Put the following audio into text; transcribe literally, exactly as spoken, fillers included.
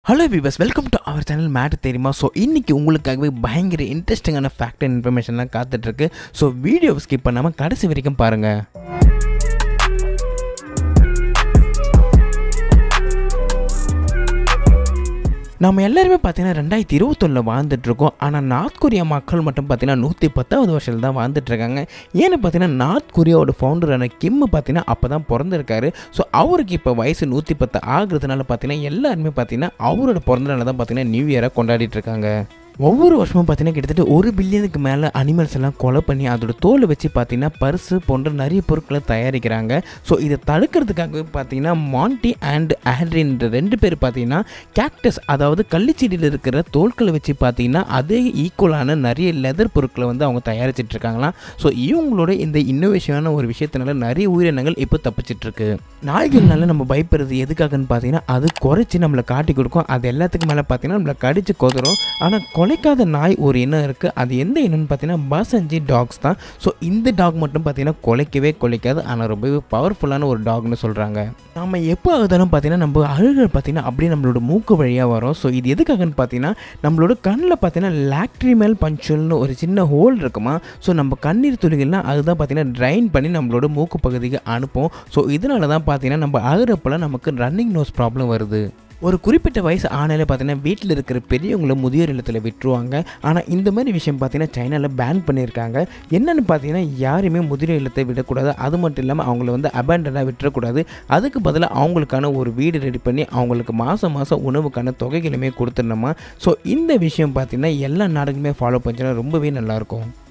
Hello viewers, welcome to our channel Matt தெரியுமா. So இன்றைக்கி உங்களுக்காகவே பயங்கர இன்ட்ரெஸ்டிங்கான ஃபேக்ட் அண்ட் இன்ஃபர்மேஷன்லாம் காத்துட்ருக்கு. ஸோ வீடியோவை ஸ்கிப் பண்ணாமல் கடைசி வரைக்கும் பாருங்கள். நம்ம எல்லாருமே பார்த்தீங்கன்னா ரெண்டாயிரத்தி இருபத்தொன்னில் வாழ்ந்துட்டுருக்கோம். ஆனால் நார்த் கொரியா மக்கள் மட்டும் பார்த்தீங்கன்னா நூற்றி பத்தாவது வருஷத்தில் தான் வாழ்ந்துட்டுருக்காங்க. ஏன்னு பார்த்தீங்கன்னா நார்த் கொரியாவோட ஃபவுண்டரான கிம் பார்த்தீங்கன்னா அப்போ தான் பிறந்திருக்காரு. ஸோ அவருக்கு இப்போ வயசு நூற்றி பத்து ஆகுறதுனால பார்த்தீங்கன்னா எல்லாருமே பார்த்தீங்கன்னா அவரோட பிறந்த நாள் தான் பார்த்தீங்கன்னா நியூ இயராக கொண்டாடிட்டு இருக்காங்க. ஒவ்வொரு வருஷமும் பார்த்தீங்கன்னா கிட்டத்தட்ட ஒரு பில்லியனுக்கு மேலே அனிமல்ஸ் எல்லாம் கொலை பண்ணி அதோட தோலை வச்சு பார்த்தீங்கன்னா பர்ஸு போன்ற நிறைய பொருட்களை தயாரிக்கிறாங்க. ஸோ இதை தடுக்கிறதுக்காகவே பார்த்தீங்கன்னா மான்டி அண்ட் ஆட்ரின் ரெண்டு பேர் பார்த்தீங்கன்னா கேக்டஸ், அதாவது கள்ளிச்செடியில் இருக்கிற தோல்களை வச்சு பார்த்தீங்கன்னா அதே ஈக்குவலான நிறைய லெதர் பொருட்களை வந்து அவங்க தயாரிச்சிட்டு இருக்காங்களாம். ஸோ இவங்களோட இந்த இன்னோவேஷனான ஒரு விஷயத்தினால நிறைய உயிரினங்கள் இப்போ தப்பிச்சிட்ருக்கு. நாய்கள்னால நம்ம பயப்படுறது எதுக்காகன்னு பார்த்தீங்கன்னா அது குறைச்சி நம்மளை காட்டி கொடுக்கும். அது எல்லாத்துக்கும் மேலே பார்த்தீங்கன்னா நம்மளை கடிச்சு கொதரும். ஆனால் கொலைக்காத நாய் ஒரு இனம் இருக்குது. அது எந்த இனம்னு பார்த்தீங்கன்னா பாசஞ்சி டாக்ஸ் தான். ஸோ இந்த டாக் மட்டும் பார்த்தீங்கன்னா கொலைக்கவே கொலைக்காது, ஆனால் ரொம்பவே பவர்ஃபுல்லான ஒரு டாக்னு சொல்கிறாங்க. நம்ம எப்போ ஆகுதாலும் பார்த்தீங்கன்னா நம்ம அழுகல் பார்த்தீங்கன்னா அப்படியே நம்மளோட மூக்கு வழியாக வரும். ஸோ இது எதுக்காகன்னு பார்த்தீங்கன்னா நம்மளோட கண்ணில் பார்த்தீங்கன்னா லாக்ட்ரிமல் பஞ்சுவல்னு ஒரு சின்ன ஹோல் இருக்குமா. ஸோ நம்ம கண்ணீர் துளிகள்லாம் அதுதான் பார்த்தீங்கன்னா ட்ரைன் பண்ணி நம்மளோட மூக்கு பகுதிக்கு அனுப்போம். ஸோ இதனால தான் பார்த்தீங்கன்னா நம்ம அழுகிறப்பெல்லாம் நமக்கு ரன்னிங் நோஸ் ப்ராப்ளம் வருது. ஒரு குறிப்பிட்ட வயசு ஆனாலே பார்த்தீங்கன்னா வீட்டில் இருக்கிற பெரியவங்கள முதியோர் இல்லத்தில் விட்டுருவாங்க. ஆனால் இந்த மாதிரி விஷயம் பார்த்தீங்கன்னா சைனாவில் பேன் பண்ணியிருக்காங்க. என்னென்னு பார்த்தீங்கன்னா யாருமே முதியோர் இல்லத்தை விடக்கூடாது. அது மட்டும் இல்லாமல் அவங்கள வந்து அபேண்டனாக விட்டுறக்கூடாது. அதுக்கு பதிலாக அவங்களுக்கான ஒரு வீடு ரெடி பண்ணி அவங்களுக்கு மாதம் மாதம் உணவுக்கான தொகைகளுமே கொடுத்துடணுமா. ஸோ இந்த விஷயம் பார்த்தீங்கன்னா எல்லா நாடுகளுமே ஃபாலோ பண்ணிச்சுன்னா ரொம்பவே நல்லாயிருக்கும்.